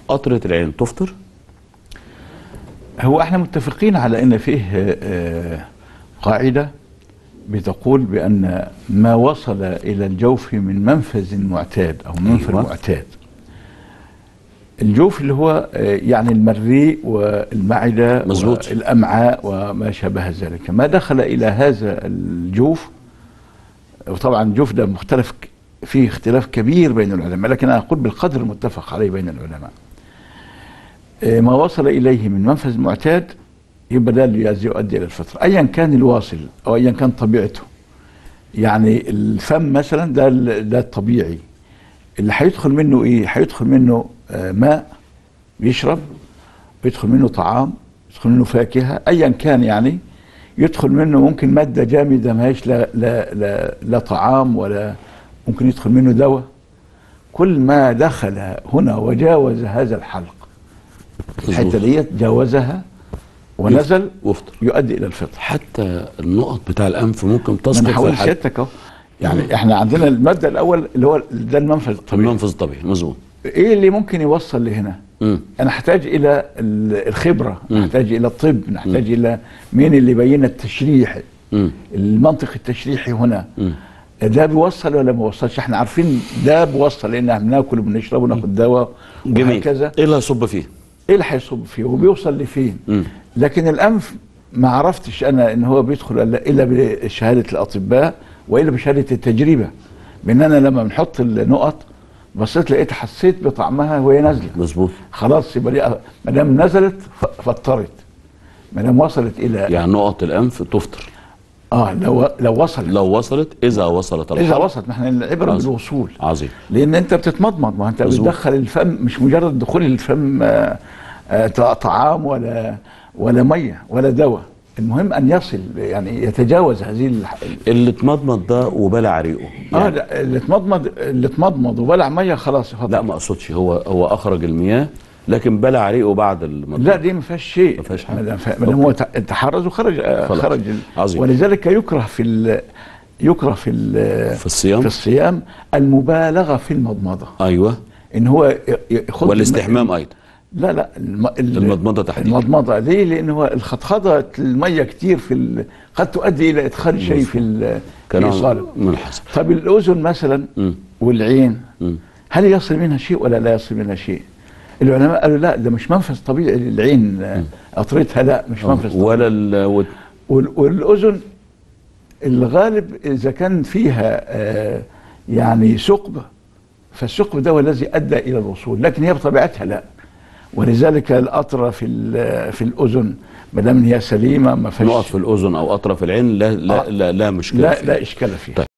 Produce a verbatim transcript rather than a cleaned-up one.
قطرة العين تفطر؟ هو احنا متفقين على ان فيه آه قاعدة بتقول بأن ما وصل إلى الجوف من منفذ معتاد أو منفذ أيوة. معتاد. الجوف اللي هو يعني المريء والمعدة مزبوط. والأمعاء وما شابه ذلك، ما دخل إلى هذا الجوف، وطبعا الجوف ده مختلف فيه اختلاف كبير بين العلماء، لكن أنا أقول بالقدر المتفق عليه بين العلماء. ما وصل إليه من منفذ معتاد يبقى ده اللي يؤدي الى الفطر، ايا كان الواصل او ايا كان طبيعته. يعني الفم مثلا ده ده الطبيعي اللي هيدخل منه ايه؟ هيدخل منه آه ماء بيشرب، بيدخل منه طعام، يدخل منه فاكهه، ايا كان يعني يدخل منه ممكن ماده جامده ما هيش لا لا لا, لا طعام ولا ممكن يدخل منه دواء. كل ما دخل هنا وجاوز هذا الحلق الحته ديت جاوزها ونزل وفطر يؤدي الى الفطر. حتى النقط بتاع الانف ممكن تسقط في الحلق. سيادتك اهو يعني مم. احنا عندنا الماده الاول اللي هو ده المنفذ الطبيعي. المنفذ الطبيعي مظبوط. ايه اللي ممكن يوصل لهنا؟ مم. انا احتاج الى الخبره، مم. نحتاج الى الطب، نحتاج مم. الى مين اللي يبين التشريح، مم. المنطق التشريحي هنا. مم. ده بيوصل ولا ما بيوصلش؟ احنا عارفين ده بيوصل لان احنا بناكل وبنشرب وناخد دواء وهكذا. ايه اللي هيصب فيه؟ ايه اللي هيصب فيه وبيوصل لفين؟ مم. لكن الانف ما عرفتش انا ان هو بيدخل الا بشهاده الاطباء والا بشهاده التجربه. بان انا لما بنحط النقط بصيت لقيت حسيت بطعمها وهي نازله. مظبوط. خلاص يبقى ما دام نزلت فطرت. ما دام وصلت الى يعني نقط الانف تفطر. اه لو لو وصلت لو وصلت اذا وصلت الحرب. اذا وصلت، ما احنا العبره بالوصول. عظيم. لان انت بتتمضمض، ما انت بتدخل الفم، مش مجرد دخول الفم آه آه طعام ولا ولا ميه ولا دواء، المهم ان يصل يعني يتجاوز هذه الح... اللي اتمضمض ده وبلع ريقه يعني. اه لا اللي اتمضمض اللي اتمضمض وبلع ميه خلاص يفضل. لا ما اقصدش، هو هو اخرج المياه لكن بلع ريقه بعد المضمض. لا دي ما فيهاش شيء، ما فيهاش حاجه، ما دام هو تحرز وخرج خرج. عظيم. ولذلك يكره في ال... يكره في ال... في الصيام في الصيام المبالغه في المضمضه. ايوه. ان هو ياخذ والاستحمام ايضا. لا لا الم... المضمضه تحديدا. المضمضه ليه؟ لان هو الخضخضه الميه كتير في ال... قد تؤدي الى ادخال شيء في الايصال. منحصر. طب الاذن مثلا م. والعين م. هل يصل منها شيء ولا لا يصل منها شيء؟ العلماء قالوا لا ده مش منفذ طبيعي للعين قطرتها، لا مش منفذ طبيعي. ولا ال... والاذن الغالب اذا كان فيها آه يعني ثقب، فالثقب ده هو الذي ادى الى الوصول، لكن هي بطبيعتها لا. ولذلك القطره في في الاذن ما دام هي سليمه ما فيهاش نقط في الاذن او قطره في العين لا لا, آه. لا لا مشكله لا فيها. لا اشكال فيها. طيب.